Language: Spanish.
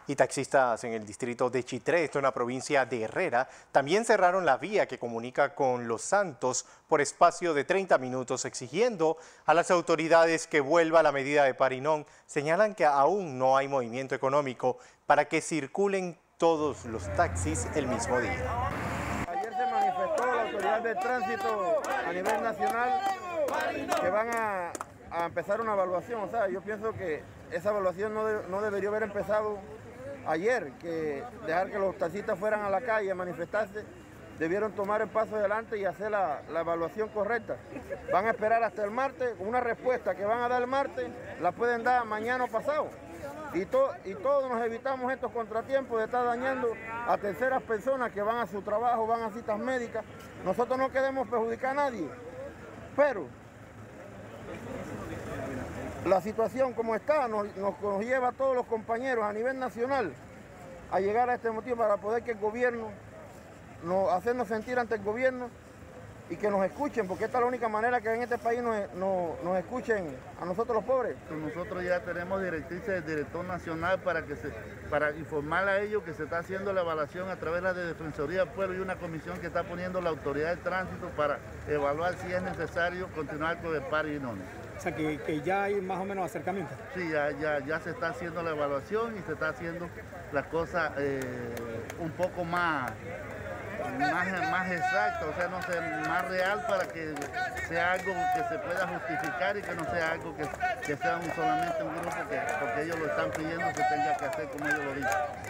Y taxistas en el distrito de Chitré, esto en la provincia de Herrera, también cerraron la vía que comunica con Los Santos por espacio de 30 minutos, exigiendo a las autoridades que vuelva la medida de Parinón. Señalan que aún no hay movimiento económico para que circulen todos los taxis el mismo día. Ayer se manifestó la autoridad de tránsito a nivel nacional que van a empezar una evaluación. O sea, yo pienso que esa evaluación no debería haber empezado ayer, que dejar que los taxistas fueran a la calle a manifestarse. Debieron tomar el paso adelante y hacer la evaluación correcta. Van a esperar hasta el martes, una respuesta que van a dar el martes, la pueden dar mañana o pasado. Y todos nos evitamos estos contratiempos de estar dañando a terceras personas que van a su trabajo, van a citas médicas. Nosotros no queremos perjudicar a nadie, pero la situación como está nos lleva a todos los compañeros a nivel nacional a llegar a este motivo para poder que el gobierno, hacernos sentir ante el gobierno y que nos escuchen, porque esta es la única manera que en este país nos escuchen a nosotros los pobres. Nosotros ya tenemos directrices del director nacional para informar a ellos que se está haciendo la evaluación a través de la Defensoría del Pueblo y una comisión que está poniendo la autoridad de tránsito para evaluar si es necesario continuar con el Parinón. O sea, que ya hay más o menos acercamiento. Sí, ya se está haciendo la evaluación y se está haciendo las cosas un poco más exacto, o sea, no sé, más real para que sea algo que se pueda justificar y que no sea algo que sea solamente un grupo porque ellos lo están pidiendo que tenga que hacer como ellos lo dicen.